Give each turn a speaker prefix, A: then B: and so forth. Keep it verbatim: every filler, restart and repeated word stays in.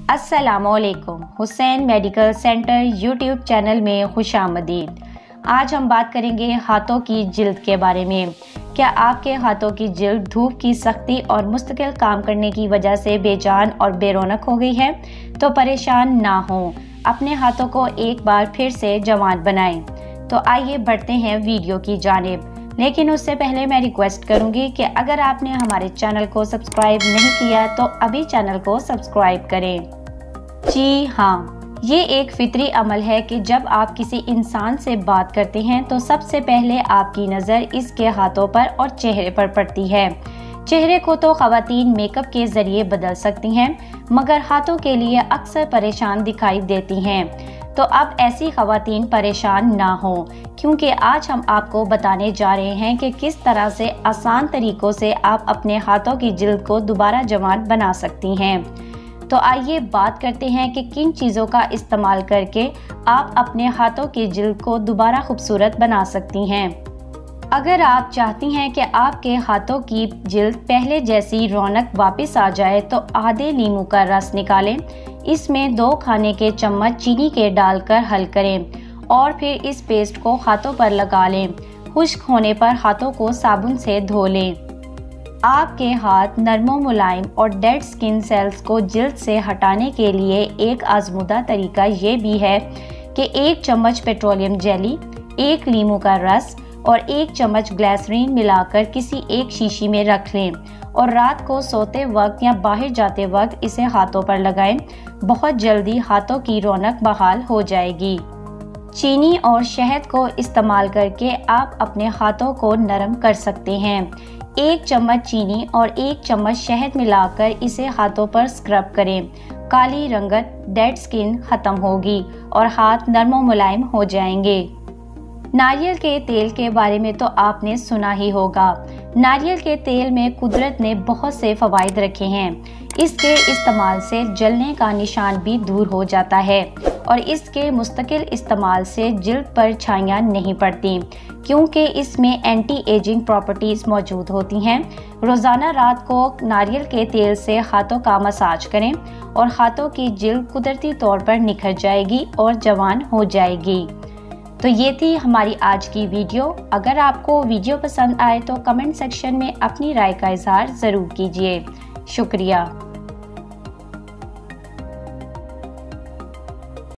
A: अस्सलामुअलैकुम। Hussain medical centre YouTube channel में खुशामदीद। आज हम बात करेंगे हाथों की जिल्द के बारे में। क्या आपके हाथों की जिल्द धूप की सख्ती और मुस्तकिल काम करने की वजह से बेजान और बेरौनक हो गई है? तो परेशान ना हो, अपने हाथों को एक बार फिर से जवान बनाएं। तो आइए बढ़ते हैं वीडियो की जानिब। लेकिन उससे पहले मैं रिक्वेस्ट करूंगी कि अगर आपने हमारे चैनल को सब्सक्राइब नहीं किया तो अभी चैनल को सब्सक्राइब करें। जी हाँ, ये एक फितरी अमल है कि जब आप किसी इंसान से बात करते हैं तो सबसे पहले आपकी नज़र इसके हाथों पर और चेहरे पर पड़ती है। चेहरे को तो ख़वातीन मेकअप के ज़रिए बदल सकती हैं, मगर हाथों के लिए अक्सर परेशान दिखाई देती हैं। तो अब ऐसी ख़वातीन परेशान ना हो, क्योंकि आज हम आपको बताने जा रहे हैं कि किस तरह से आसान तरीक़ों से आप अपने हाथों की जिल्द को दोबारा जवान बना सकती हैं। तो आइए बात करते हैं कि किन चीज़ों का इस्तेमाल करके आप अपने हाथों की जिल्द को दोबारा खूबसूरत बना सकती हैं। अगर आप चाहती हैं कि आपके हाथों की जिल्द पहले जैसी रौनक वापस आ जाए तो आधे नींबू का रस निकालें, इसमें दो खाने के चम्मच चीनी के डालकर हल करें और फिर इस पेस्ट को हाथों पर लगा लें। खुश्क होने पर हाथों को साबुन से धो लें। आपके हाथ नरमो मुलायम और डेड स्किन सेल्स को जिल्द से हटाने के लिए एक आजमूदा तरीका ये भी है कि एक चम्मच पेट्रोलियम जेली, एक नींबू का रस और एक चम्मच ग्लिसरीन मिलाकर किसी एक शीशी में रख लें और रात को सोते वक्त या बाहर जाते वक्त इसे हाथों पर लगाएं। बहुत जल्दी हाथों की रौनक बहाल हो जाएगी। चीनी और शहद को इस्तेमाल करके आप अपने हाथों को नरम कर सकते हैं। एक चम्मच चीनी और एक चम्मच शहद मिलाकर इसे हाथों पर स्क्रब करें। काली रंगत, डेड स्किन खत्म होगी और हाथ नरम मुलायम हो जाएंगे। नारियल के तेल के बारे में तो आपने सुना ही होगा। नारियल के तेल में कुदरत ने बहुत से फ़वाइद रखे हैं। इसके इस्तेमाल से जलने का निशान भी दूर हो जाता है और इसके मुस्तकिल इस्तेमाल से जिल्द पर छाइयाँ नहीं पड़ती, क्योंकि इसमें एंटी एजिंग प्रॉपर्टीज़ मौजूद होती हैं। रोज़ाना रात को नारियल के तेल से हाथों का मसाज करें और हाथों की जिल्द कुदरती तौर पर निखर जाएगी और जवान हो जाएगी। तो ये थी हमारी आज की वीडियो। अगर आपको वीडियो पसंद आए तो कमेंट सेक्शन में अपनी राय का इजहार ज़रूर कीजिए। शुक्रिया।